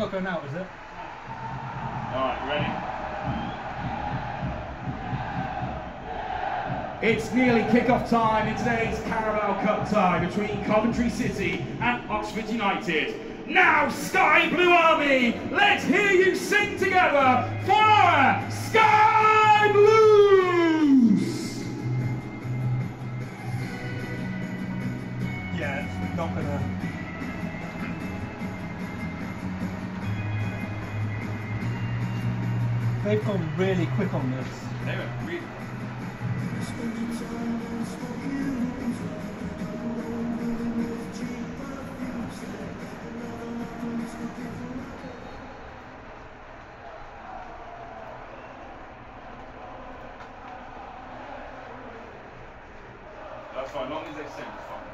got to go now, is it? Alright, ready? It's nearly kick-off time in today's Carabao Cup tie between Coventry City and Oxford United. Now, Sky Blue Army, let's hear you sing together for our Sky Blues! Yeah, it's not gonna. They've gone really quick on this. They went really quick. That's fine, as long as they sing, it's fine.